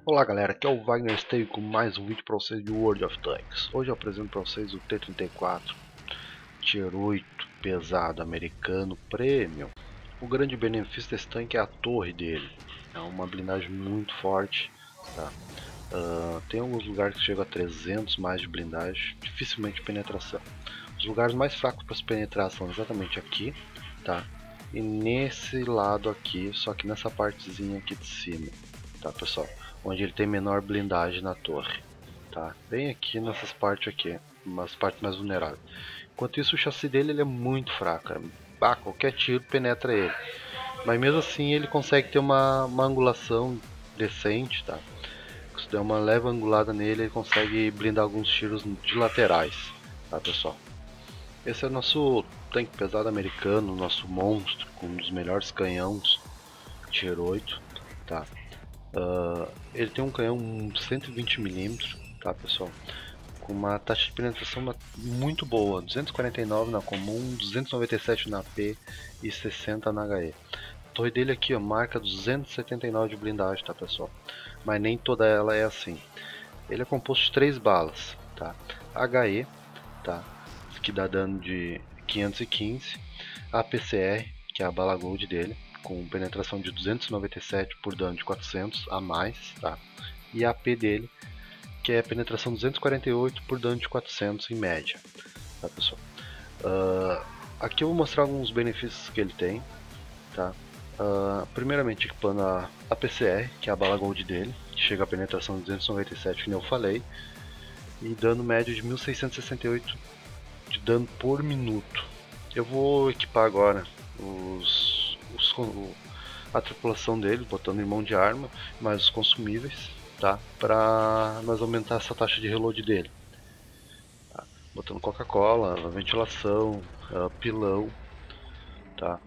Olá galera, aqui é o Wagner Esteio com mais um vídeo para vocês de World of Tanks. Hoje eu apresento para vocês o T-34 Tier 8 pesado americano Premium. O grande benefício desse tanque é a torre dele, é uma blindagem muito forte, tá? Tem alguns lugares que chegam a 300 mais de blindagem, dificilmente penetração. Os lugares mais fracos para se penetrar são exatamente aqui, tá? E nesse lado aqui, só que nessa partezinha aqui de cima, tá pessoal? Onde ele tem menor blindagem na torre, tá? Bem aqui nessas partes aqui, umas partes mais vulneráveis. Enquanto isso o chassi dele ele é muito fraco, qualquer tiro penetra ele. Mas mesmo assim ele consegue ter uma angulação decente, tá? Se der uma leve angulada nele, ele consegue blindar alguns tiros de laterais, tá pessoal? Esse é o nosso tanque pesado americano, nosso monstro, com um dos melhores canhões, Tier 8, tá? Ele tem um canhão 120mm, tá pessoal? Com uma taxa de penetração muito boa, 249 na comum, 297 na P e 60 na HE. A torre dele aqui ó, marca 279 de blindagem, tá pessoal? Mas nem toda ela é assim. Ele é composto de 3 balas, tá? HE, tá? Que dá dano de 515, a PCR, que é a bala gold dele, com penetração de 297 por dano de 400 a mais, tá? E a AP dele, que é penetração 248 por dano de 400 em média, tá pessoal? Aqui eu vou mostrar alguns benefícios que ele tem, tá? Primeiramente equipando a PCR, que é a bala gold dele, que chega a penetração de 297, que eu falei, e dano médio de 1668 de dano por minuto. Eu vou equipar agora a tripulação dele, botando em mão de arma, mais os consumíveis, tá? Para nós aumentar essa taxa de reload dele. Tá? Botando Coca-Cola, ventilação, pilão, tá?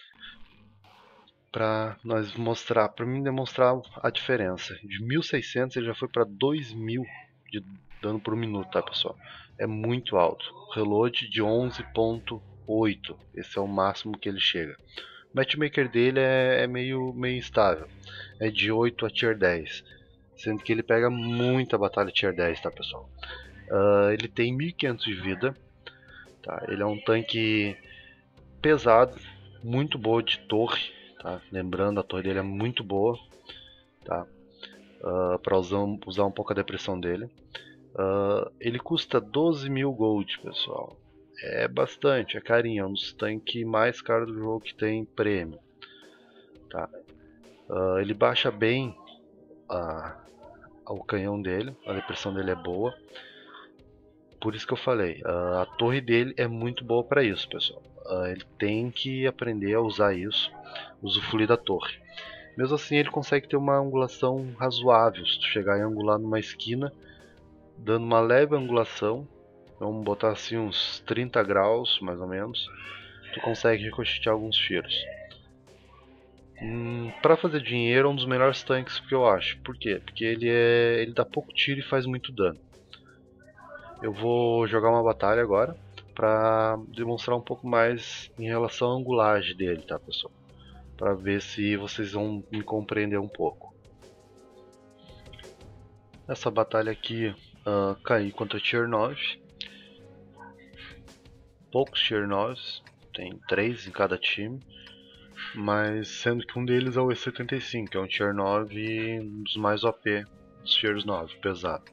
Para nós mostrar, para mim demonstrar a diferença. De 1600 ele já foi para 2000 de dano por minuto, tá pessoal? É muito alto. Reload de 11.8, esse é o máximo que ele chega. O matchmaker dele é meio instável, é de 8 a tier 10, sendo que ele pega muita batalha tier 10, tá pessoal? Ele tem 1500 de vida, tá? Ele é um tanque pesado, muito boa de torre, tá? Lembrando, a torre dele é muito boa, tá? Para usar um pouco a depressão dele. Ele custa 12.000 gold, pessoal. É bastante, é carinho, é um dos tanques mais caros do jogo que tem prêmio, tá? Ele baixa bem o canhão dele, a depressão dele é boa. Por isso que eu falei, a torre dele é muito boa para isso, pessoal. Ele tem que aprender a usar isso, usufruir da torre. Mesmo assim ele consegue ter uma angulação razoável, se tu chegar e angular numa esquina, dando uma leve angulação, vamos botar assim uns 30 graus mais ou menos, tu consegue ricochetear alguns tiros. Para fazer dinheiro é um dos melhores tanques que eu acho. Por quê? Porque ele dá pouco tiro e faz muito dano. Eu vou jogar uma batalha agora para demonstrar um pouco mais em relação à angulagem dele, tá pessoal? Para ver se vocês vão me compreender um pouco. Essa batalha aqui caí contra Tier 9. Poucos Tier 9, tem 3 em cada time. Mas sendo que um deles é o E75, que é um Tier 9 um dos mais OP dos Tiers 9, pesado.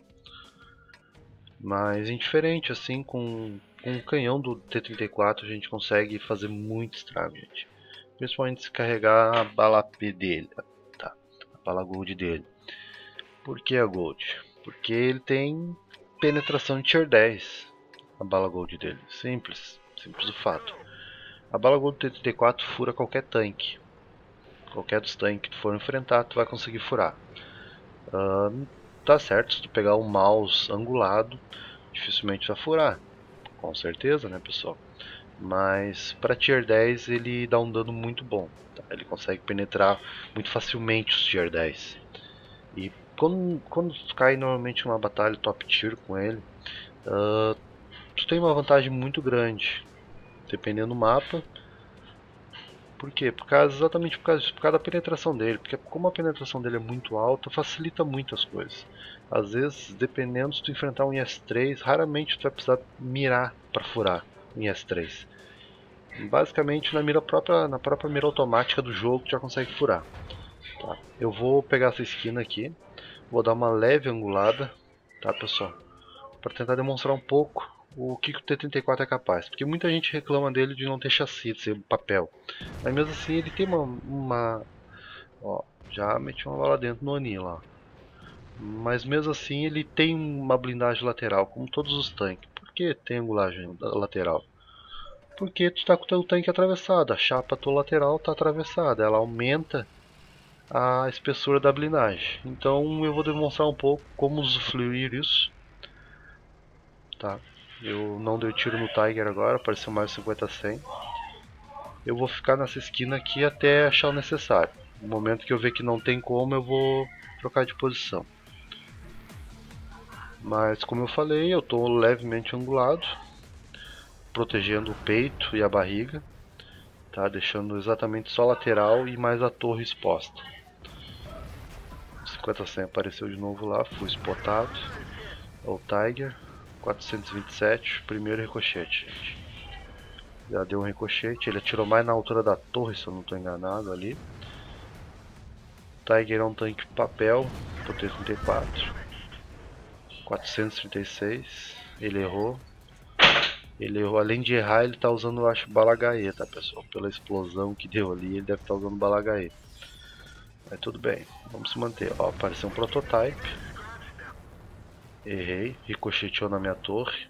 Mas indiferente, assim, com o canhão do T-34 a gente consegue fazer muito estrago, gente. Principalmente se carregar a bala P dele, tá? A bala Gold dele. Por que a Gold? Porque ele tem penetração de Tier 10, a bala Gold dele. Simples o fato. A bala Gold do T-34 fura qualquer tanque. Qualquer dos tanques que tu for enfrentar, tu vai conseguir furar. Tá certo, se tu pegar o mouse angulado, dificilmente vai furar. Com certeza, né, pessoal? Mas para Tier 10 ele dá um dano muito bom. Tá? Ele consegue penetrar muito facilmente os Tier 10. E quando tu cai normalmente numa batalha top tier com ele, tu tem uma vantagem muito grande. Dependendo do mapa, Por quê? Exatamente por causa da penetração dele. Porque como a penetração dele é muito alta, facilita muito as coisas. Às vezes, dependendo, se tu enfrentar um IS-3, raramente tu vai precisar mirar para furar um IS-3. Basicamente na própria mira automática do jogo tu já consegue furar. Tá? Eu vou pegar essa esquina aqui, vou dar uma leve angulada, tá pessoal? Para tentar demonstrar um pouco o que o T-34 é capaz. Porque muita gente reclama dele de não ter chassi, de ser papel. Mas mesmo assim ele tem ó, já meti uma bala dentro no Oni lá. Mas mesmo assim ele tem uma blindagem lateral, como todos os tanques. Por que tem angulagem lateral? Porque tu está com o teu tanque atravessado, a chapa tua lateral está atravessada, ela aumenta a espessura da blindagem. Então eu vou demonstrar um pouco como usufruir isso. Tá? Eu não dei tiro no Tiger agora, apareceu mais 50-100. Eu vou ficar nessa esquina aqui até achar o necessário. No momento que eu ver que não tem como, eu vou trocar de posição. Mas como eu falei, eu estou levemente angulado, protegendo o peito e a barriga, tá? Deixando exatamente só a lateral e mais a torre exposta. 50-100 apareceu de novo lá, fui spotado. O Tiger, 427, primeiro ricochete, gente. Já deu um ricochete, ele atirou mais na altura da torre, se eu não estou enganado ali. Tiger é um tanque de papel, pro T-34. 436, ele errou. Ele errou, além de errar, ele tá usando, eu acho, bala HE, tá pessoal? Pela explosão que deu ali, ele deve estar usando bala HE. Mas tudo bem, vamos se manter. Ó, apareceu um prototype. Errei, ricocheteou na minha torre.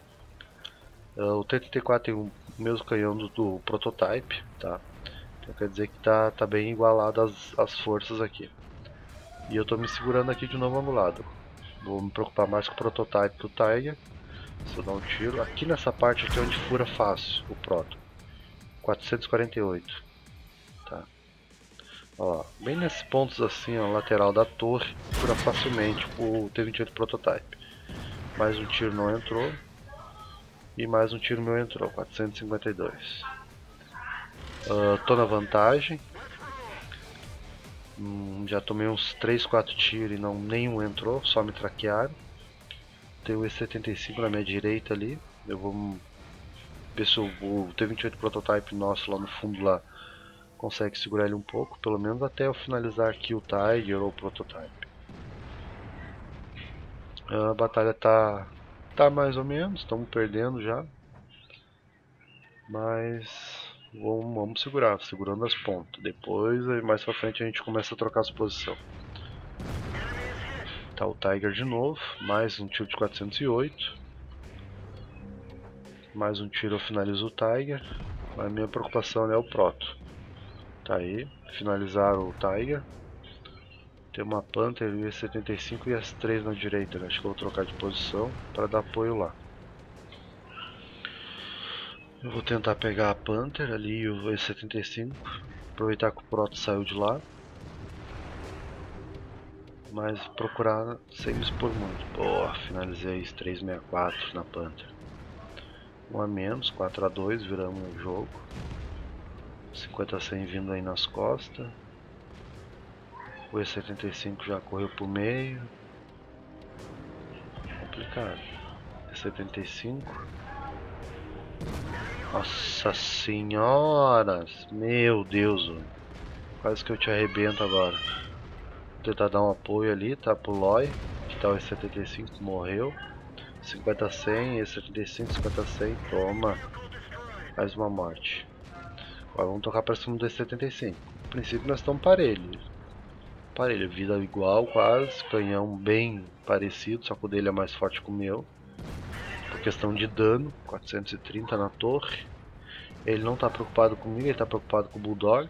O T-34 tem o mesmo canhão do prototype, tá? Então quer dizer que tá bem igualado as forças aqui. E eu tô me segurando aqui de novo angulado. Vou me preocupar mais com o prototype que o Tiger. Se eu dar um tiro, aqui nessa parte aqui é onde fura fácil o proto. 448. Tá. Ó, bem nesses pontos assim, ó, lateral da torre, fura facilmente o T-28 prototype. Mais um tiro não entrou. E mais um tiro meu entrou, 452. Tô na vantagem. Já tomei uns 3, 4 tiros e nenhum entrou, só me traquearam. Tem o E75 na minha direita ali. Eu vou ver se o T-28 prototype nosso lá no fundo lá consegue segurar ele um pouco, pelo menos até eu finalizar aqui o Tiger ou o prototype. A batalha tá mais ou menos, estamos perdendo já. Mas vamos segurar, segurando as pontas. Depois, mais pra frente, a gente começa a trocar as posições. Tá o Tiger de novo, mais um tiro de 408. Mais um tiro eu finalizo o Tiger. A minha preocupação é o Proto. Tá aí, finalizaram o Tiger. Tem uma Panther, o E75 e as 3 na direita. Acho que eu vou trocar de posição para dar apoio lá. Eu vou tentar pegar a Panther ali e o E75. Aproveitar que o Proto saiu de lá. Mas procurar sem me expor muito. Boa, finalizei 364 na Panther. 1 a menos, 4 a 2, viramos o jogo. 50-100 vindo aí nas costas. O E75 já correu pro meio. Complicado. E75. Nossa senhora! Meu Deus! Quase que eu te arrebento agora. Vou tentar dar um apoio ali, tá? Pro Loi. Que tá o E75, morreu. 50-100, E75, 50-100, toma. Mais uma morte. Agora vamos tocar pra cima do E75. No princípio nós estamos parelhos. Parelho, vida igual quase, canhão bem parecido, só que o dele é mais forte que o meu. Por questão de dano, 430 na torre. Ele não está preocupado comigo, ele está preocupado com o Bulldog.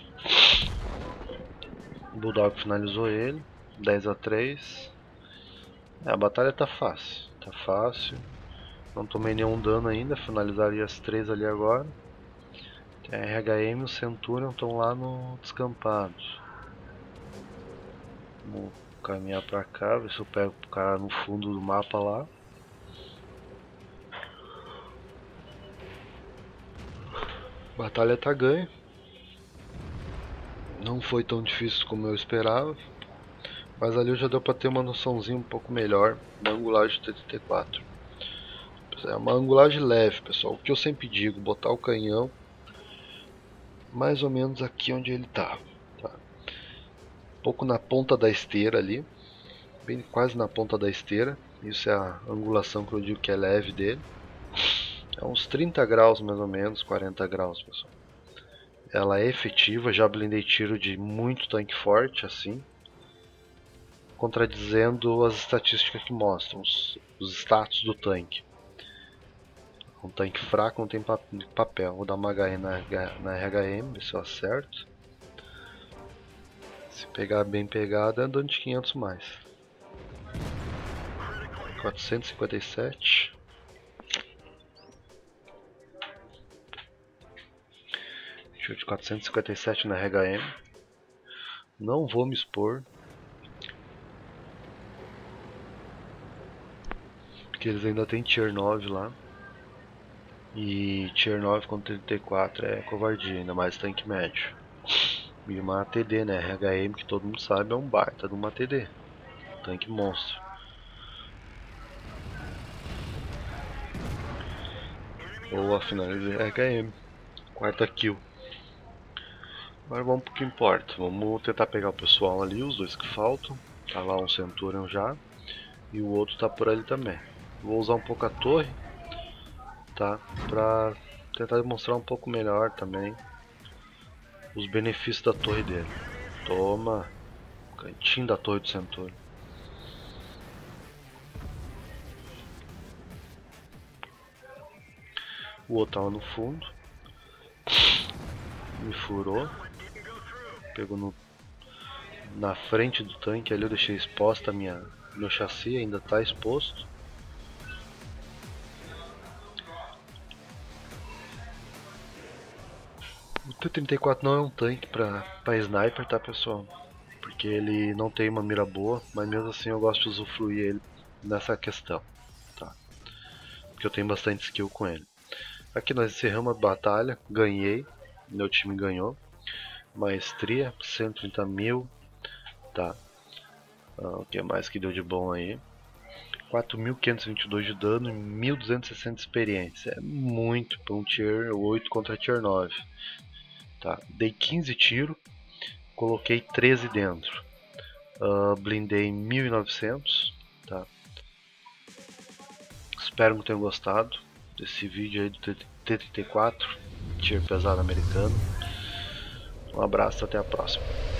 O Bulldog finalizou ele, 10 a 3. A batalha tá fácil, tá fácil. Não tomei nenhum dano ainda, finalizaria as 3 ali agora. Tem a RHM e o Centurion estão lá no descampado. Vamos caminhar pra cá, ver se eu pego o cara no fundo do mapa lá. Batalha tá ganha. Não foi tão difícil como eu esperava, mas ali já deu para ter uma noçãozinha um pouco melhor da angulagem do T-34. É uma angulagem leve, pessoal. O que eu sempre digo, botar o canhão mais ou menos aqui onde ele tá. Um pouco na ponta da esteira ali, bem quase na ponta da esteira. Isso é a angulação que eu digo que é leve dele. É uns 30 graus mais ou menos, 40 graus, pessoal. Ela é efetiva, já blindei tiro de muito tanque forte assim, contradizendo as estatísticas que mostram os status do tanque. Um tanque fraco não tem papel. Vou dar uma HE na RHM, ver se eu acerto. Se pegar bem pegado é dano de 500 mais. 457. Show de 457 na RHM. Não vou me expor, porque eles ainda tem tier 9 lá. E tier 9 com 34 é covardia, ainda mais tanque médio. E uma ATD, né? RHM, que todo mundo sabe, é um baita de uma ATD. Tanque monstro. Boa, finalizei RHM. Quarta kill. Agora vamos pro que importa. Vamos tentar pegar o pessoal ali, os dois que faltam. Tá lá um Centurion já. E o outro tá por ali também. Vou usar um pouco a torre, tá? Pra tentar demonstrar um pouco melhor também os benefícios da torre dele. Toma! Cantinho da torre do Centurion. O outro tava no fundo. Me furou. Pegou na frente do tanque ali, eu deixei exposta meu chassi, ainda está exposto. O T-34 não é um tanque para sniper, tá, pessoal? Porque ele não tem uma mira boa, mas mesmo assim eu gosto de usufruir ele nessa questão, tá? Porque eu tenho bastante skill com ele. Aqui nós encerramos a batalha, ganhei, meu time ganhou. Maestria, 130 mil, tá? O que mais que deu de bom aí? 4.522 de dano e 1.260 de experiência. É muito para um tier 8 contra tier 9. Tá? Dei 15 tiros, coloquei 13 dentro. Blindei 1.900. Tá? Espero que tenham gostado desse vídeo aí do T-34, tier pesado americano. Um abraço, até a próxima.